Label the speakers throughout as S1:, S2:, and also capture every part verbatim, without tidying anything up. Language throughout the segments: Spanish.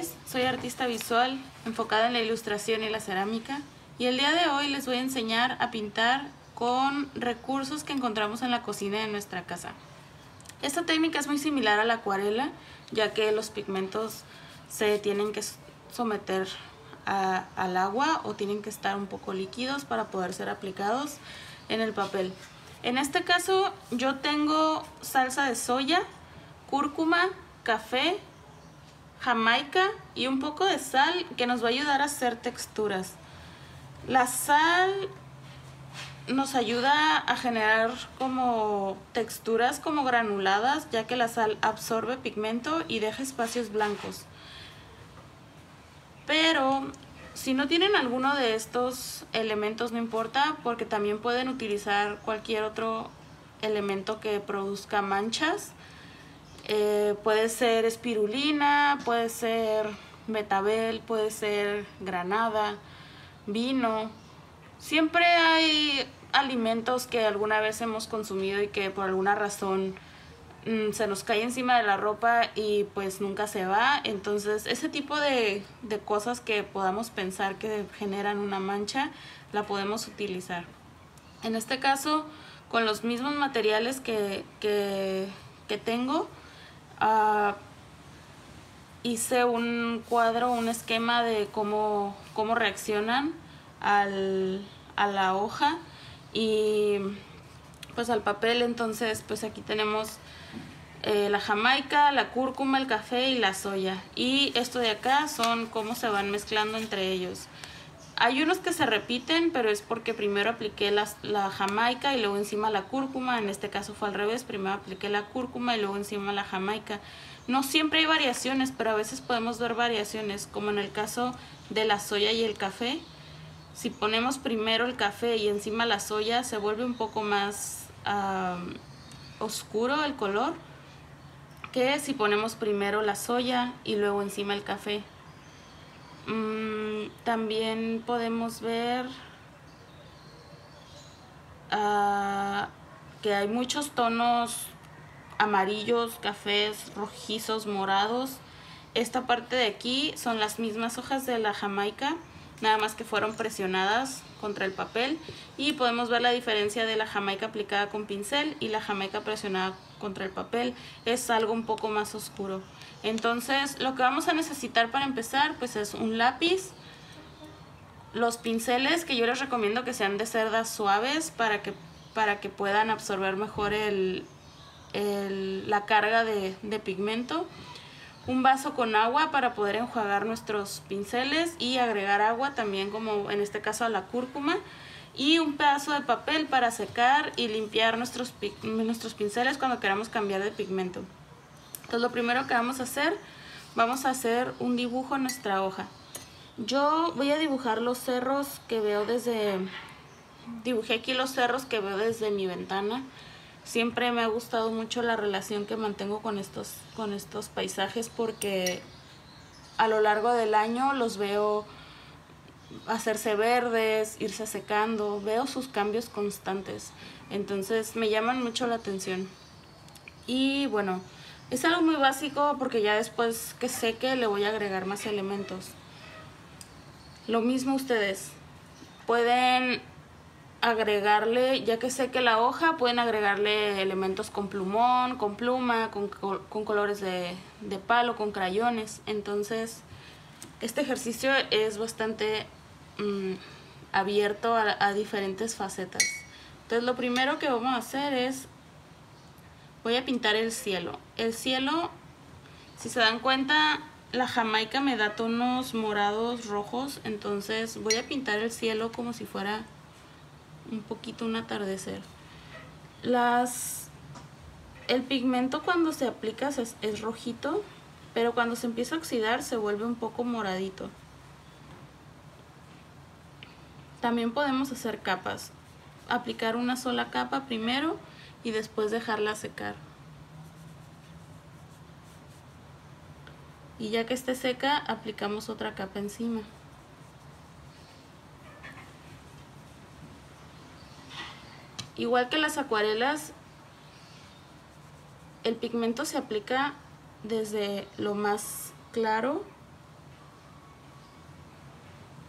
S1: López, soy artista visual enfocada en la ilustración y la cerámica, y el día de hoy les voy a enseñar a pintar con recursos que encontramos en la cocina de nuestra casa. Esta técnica es muy similar a la acuarela, ya que los pigmentos se tienen que someter a, al agua o tienen que estar un poco líquidos para poder ser aplicados en el papel. En este caso yo tengo salsa de soya, cúrcuma, café, jamaica y un poco de sal que nos va a ayudar a hacer texturas. La sal nos ayuda a generar como texturas como granuladas, ya que la sal absorbe pigmento y deja espacios blancos. Pero si no tienen alguno de estos elementos no importa, porque también pueden utilizar cualquier otro elemento que produzca manchas. Eh, puede ser espirulina, puede ser betabel, puede ser granada, vino. Siempre hay alimentos que alguna vez hemos consumido y que por alguna razón mmm, se nos cae encima de la ropa y pues nunca se va. Entonces ese tipo de, de cosas que podamos pensar que generan una mancha, la podemos utilizar. En este caso, con los mismos materiales que, que, que tengo, Uh, hice un cuadro, un esquema de cómo, cómo reaccionan al, a la hoja y pues al papel. Entonces pues aquí tenemos eh, la jamaica, la cúrcuma, el café y la soya, y esto de acá son cómo se van mezclando entre ellos. Hay unos que se repiten, pero es porque primero apliqué la, la jamaica y luego encima la cúrcuma. En este caso fue al revés, primero apliqué la cúrcuma y luego encima la jamaica. No siempre hay variaciones, pero a veces podemos ver variaciones, como en el caso de la soya y el café. Si ponemos primero el café y encima la soya, se vuelve un poco más um, oscuro el color que si ponemos primero la soya y luego encima el café. Mm, también podemos ver uh, que hay muchos tonos amarillos, cafés, rojizos, morados. Esta parte de aquí son las mismas hojas de la jamaica, nada más que fueron presionadas contra el papel, y podemos ver la diferencia de la jamaica aplicada con pincel y la jamaica presionada contra el papel. Es algo un poco más oscuro. Entonces lo que vamos a necesitar para empezar pues es un lápiz, los pinceles, que yo les recomiendo que sean de cerdas suaves para que, para que puedan absorber mejor el, el, la carga de, de pigmento, un vaso con agua para poder enjuagar nuestros pinceles y agregar agua también, como en este caso a la cúrcuma, y un pedazo de papel para secar y limpiar nuestros, nuestros pinceles cuando queramos cambiar de pigmento. Entonces lo primero que vamos a hacer, vamos a hacer un dibujo en nuestra hoja. Yo voy a dibujar los cerros que veo desde, dibujé aquí los cerros que veo desde mi ventana. Siempre me ha gustado mucho la relación que mantengo con estos, con estos paisajes, porque a lo largo del año los veo hacerse verdes, irse secando, veo sus cambios constantes. Entonces me llaman mucho la atención. Y bueno, es algo muy básico porque ya después que seque le voy a agregar más elementos. Lo mismo ustedes pueden agregarle, ya que seque la hoja, pueden agregarle elementos con plumón, con pluma, con, con colores de, de palo, con crayones. Entonces este ejercicio es bastante mmm, abierto a, a diferentes facetas. Entonces lo primero que vamos a hacer es, voy a pintar el cielo. El cielo, si se dan cuenta, la jamaica me da tonos morados, rojos. Entonces voy a pintar el cielo como si fuera un poquito un atardecer. Las, el pigmento cuando se aplica es, es rojito, pero cuando se empieza a oxidar se vuelve un poco moradito. También podemos hacer capas. Aplicar una sola capa primero y después dejarla secar. Y ya que esté seca, aplicamos otra capa encima. Igual que las acuarelas, el pigmento se aplica desde lo más claro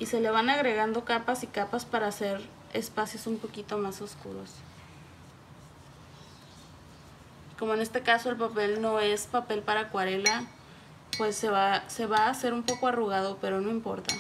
S1: y se le van agregando capas y capas para hacer espacios un poquito más oscuros. Como en este caso el papel no es papel para acuarela, pues se va, se va a hacer un poco arrugado, pero no importa.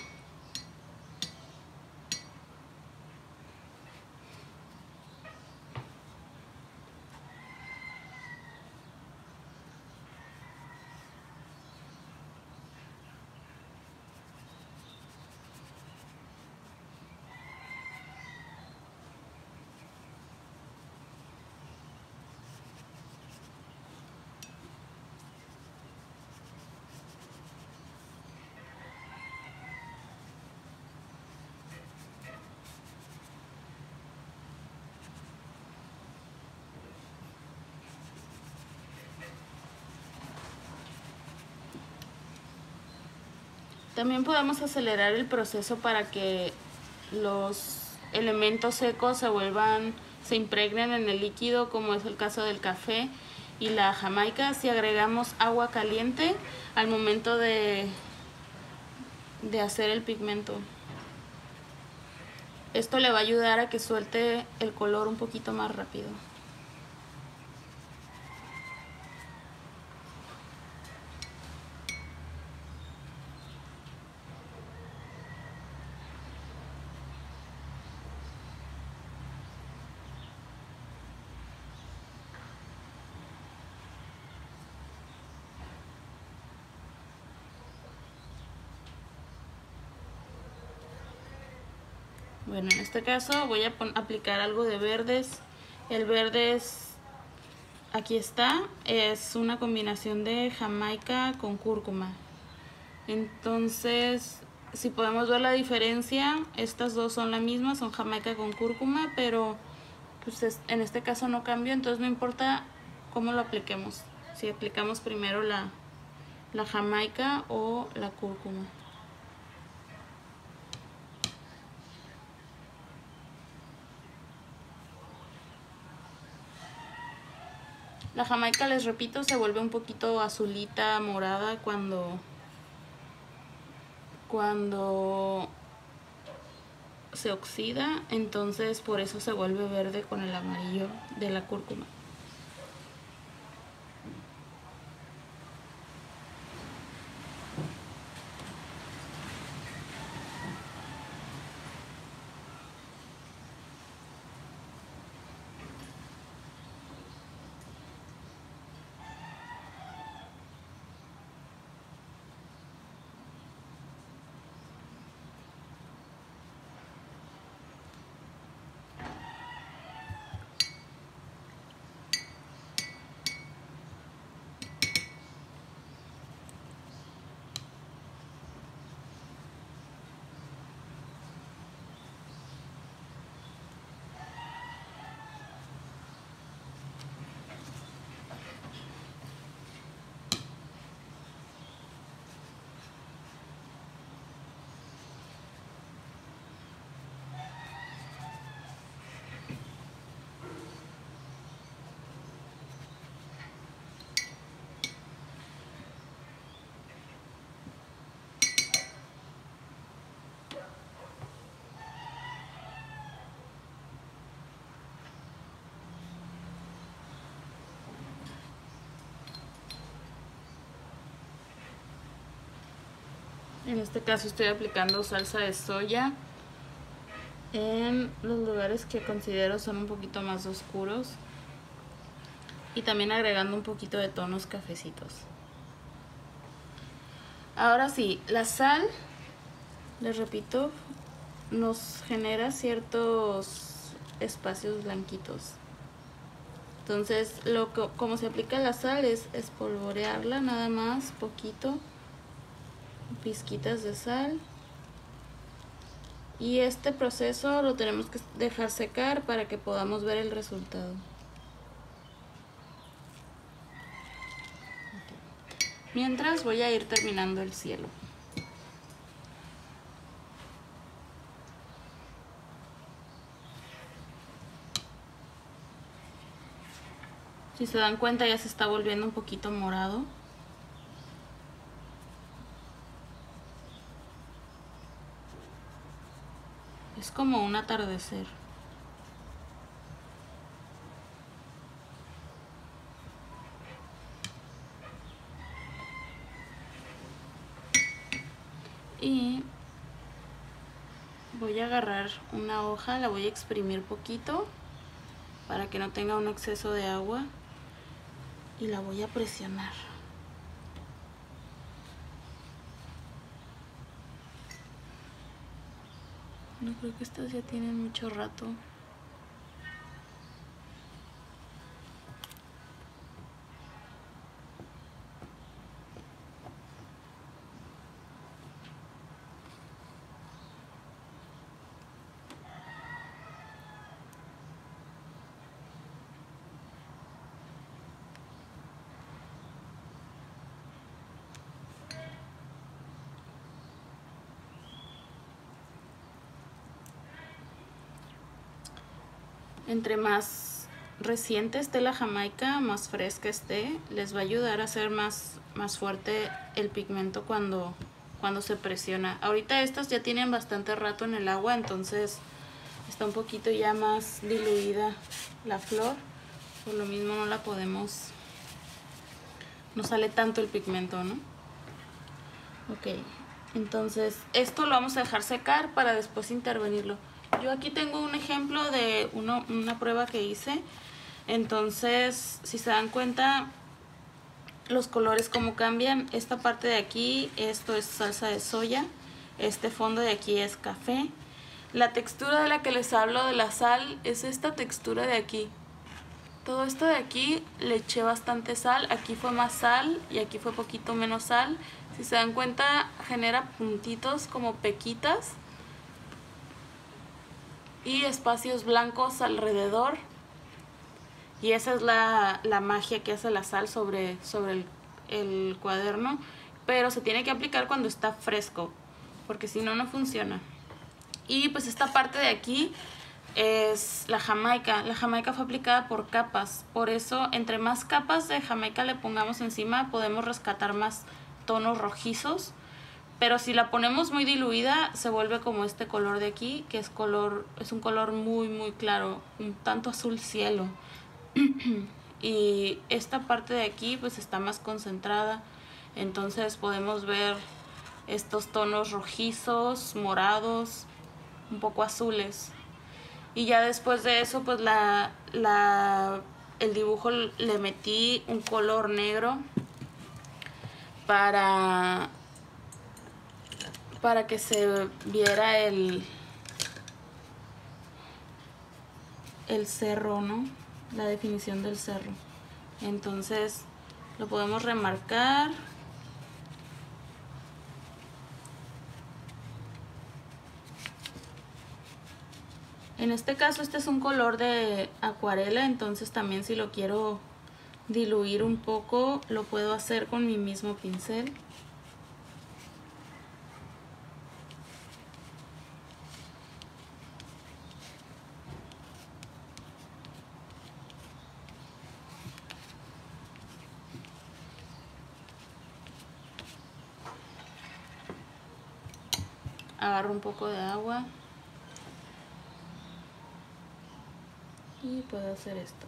S1: También podemos acelerar el proceso para que los elementos secos se vuelvan, se impregnen en el líquido, como es el caso del café y la jamaica, si agregamos agua caliente al momento de, de hacer el pigmento. Esto le va a ayudar a que suelte el color un poquito más rápido. Bueno, en este caso voy a aplicar algo de verdes. El verde es, aquí está, es una combinación de jamaica con cúrcuma. Entonces, si podemos ver la diferencia, estas dos son la misma, son jamaica con cúrcuma, pero pues es, en este caso no cambia, entonces no importa cómo lo apliquemos. Si aplicamos primero la, la jamaica o la cúrcuma. La jamaica, les repito, se vuelve un poquito azulita, morada cuando, cuando se oxida, entonces por eso se vuelve verde con el amarillo de la cúrcuma. En este caso estoy aplicando salsa de soya en los lugares que considero son un poquito más oscuros y también agregando un poquito de tonos cafecitos. Ahora sí, la sal, les repito, nos genera ciertos espacios blanquitos. Entonces, lo que, como se aplica la sal es espolvorearla nada más, poquito, pizquitas de sal. Y este proceso lo tenemos que dejar secar para que podamos ver el resultado. Mientras voy a ir terminando el cielo. Si se dan cuenta, ya se está volviendo un poquito morado. Es como un atardecer. Y voy a agarrar una hoja, la voy a exprimir poquito para que no tenga un exceso de agua y la voy a presionar. No creo que estas ya tienen mucho rato. Entre más reciente esté la jamaica, más fresca esté, les va a ayudar a hacer más, más fuerte el pigmento cuando, cuando se presiona. Ahorita estas ya tienen bastante rato en el agua, entonces está un poquito ya más diluida la flor. Por lo mismo no la podemos, no sale tanto el pigmento, ¿no? Ok, entonces esto lo vamos a dejar secar para después intervenirlo. Yo aquí tengo un ejemplo de uno, una prueba que hice. Entonces, si se dan cuenta, los colores como cambian. Esta parte de aquí, esto es salsa de soya. Este fondo de aquí es café. La textura de la que les hablo de la sal es esta textura de aquí. Todo esto de aquí le eché bastante sal. Aquí fue más sal y aquí fue poquito menos sal. Si se dan cuenta, genera puntitos como pequitas y espacios blancos alrededor, y esa es la, la magia que hace la sal sobre, sobre el, el cuaderno, pero se tiene que aplicar cuando está fresco porque si no, no funciona. Y pues esta parte de aquí es la jamaica. La jamaica fue aplicada por capas, por eso entre más capas de jamaica le pongamos encima podemos rescatar más tonos rojizos. Pero si la ponemos muy diluida, se vuelve como este color de aquí, que es color, es un color muy muy claro, un tanto azul cielo. Y esta parte de aquí pues está más concentrada, entonces podemos ver estos tonos rojizos, morados, un poco azules. Y ya después de eso pues la, la, el dibujo le metí un color negro para... para que se viera el, el cerro, ¿no? La definición del cerro. Entonces lo podemos remarcar. En este caso este es un color de acuarela, entonces también si lo quiero diluir un poco lo puedo hacer con mi mismo pincel. Agarro un poco de agua y puedo hacer esto.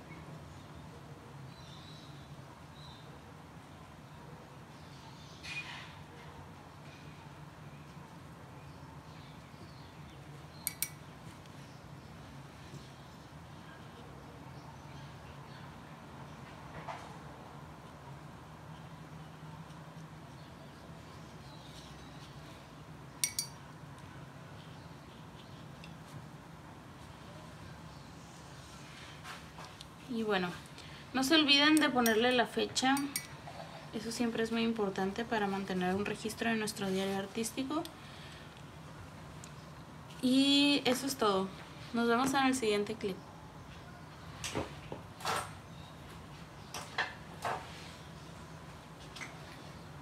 S1: Y bueno, no se olviden de ponerle la fecha, eso siempre es muy importante para mantener un registro de nuestro diario artístico. Y eso es todo, nos vemos en el siguiente clip.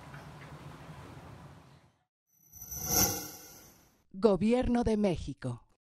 S2: Gobierno de México.